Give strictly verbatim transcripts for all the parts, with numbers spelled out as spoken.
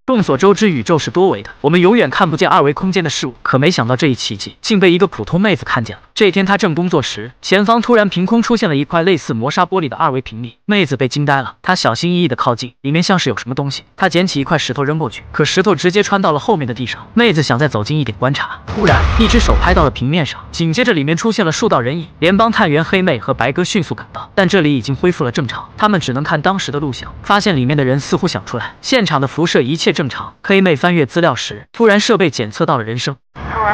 众所周知，宇宙是多维的，我们永远看不见二维空间的事物。可没想到这一奇迹竟被一个普通妹子看见了。这天，她正工作时，前方突然凭空出现了一块类似磨砂玻璃的二维平面，妹子被惊呆了。她小心翼翼的靠近，里面像是有什么东西。她捡起一块石头扔过去，可石头直接穿到了后面的地上。妹子想再走近一点观察，突然一只手拍到了平面上，紧接着里面出现了数道人影。联邦探员黑妹和白哥迅速赶到，但这里已经恢复了正常，他们只能看当时的录像，发现里面的人似乎想出来。现场的辐射一切正常。黑妹翻阅资料时，突然设备检测到了人声。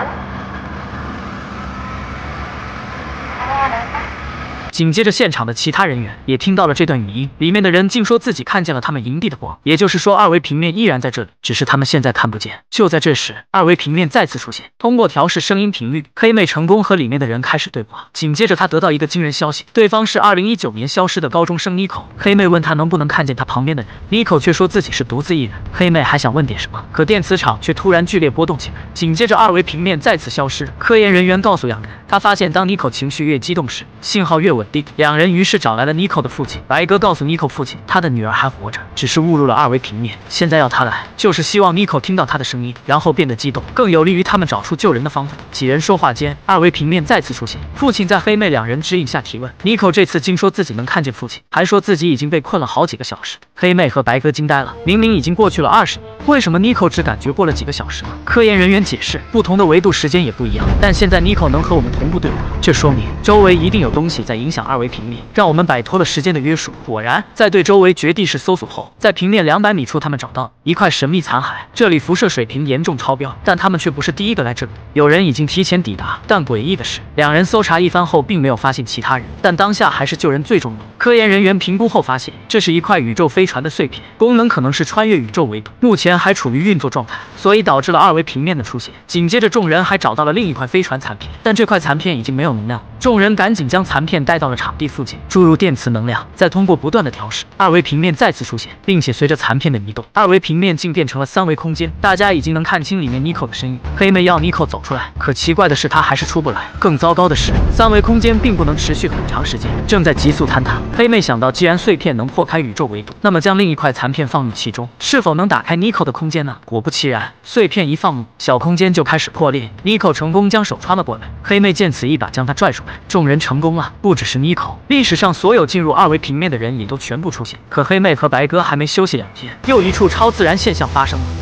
紧接着，现场的其他人员也听到了这段语音，里面的人竟说自己看见了他们营地的光，也就是说，二维平面依然在这里，只是他们现在看不见。就在这时，二维平面再次出现，通过调试声音频率，黑妹成功和里面的人开始对话。紧接着，她得到一个惊人消息，对方是二零一九年消失的高中生 Nico。黑妹问他能不能看见他旁边的人 ，Nico 却说自己是独自一人。黑妹还想问点什么，可电磁场却突然剧烈波动起来。紧接着，二维平面再次消失。科研人员告诉两人，他发现当 Nico 情绪越激动时，信号越稳定。两人于是找来了 Nico 的父亲白哥，告诉 Nico 父亲，他的女儿还活着，只是误入了二维平面。现在要他来，就是希望 Nico 听到他的声音，然后变得激动，更有利于他们找出救人的方法。几人说话间，二维平面再次出现，父亲在黑妹两人指引下提问。Nico 这次竟说自己能看见父亲，还说自己已经被困了好几个小时。黑妹和白哥惊呆了，明明已经过去了二十年，为什么 Nico 只感觉过了几个小时呢？科研人员解释，不同的维度时间也不一样，但现在 Nico 能和我们同步对话，这说明周围一定有东西在影响二维平面，让我们摆脱了时间的约束。果然，在对周围绝地式搜索后，在平面两百米处，他们找到一块神秘残骸，这里辐射水平严重超标，但他们却不是第一个来这里，有人已经提前抵达。但诡异的是，两人搜查一番后，并没有发现其他人，但当下还是救人最重要。科研人员评估后发现，这是一块宇宙飞船的碎片，功能可能是穿越宇宙维度，目前还处于运作状态，所以导致了二维平面的出现。紧接着，众人还找到了另一块飞船残片，但这块残片已经没有能量，众人赶紧将残片带到了场地附近，注入电磁能量，再通过不断的调试，二维平面再次出现，并且随着残片的移动，二维平面竟变成了三维空间。大家已经能看清里面 Nico 的身影。黑妹要 Nico 走出来，可奇怪的是他还是出不来。更糟糕的是，三维空间并不能持续很长时间，正在急速坍塌。黑妹想到，既然碎片能破开宇宙维度，那么将另一块残片放入其中，是否能打开 Nico 的空间呢？果不其然，碎片一放入，小空间就开始破裂。Nico 成功将手穿了过来，黑妹见此一把将他拽出来。众人成功了，不只是 Nico， 历史上所有进入二维平面的人也都全部出现。可黑妹和白哥还没休息两天，又一处超自然现象发生了。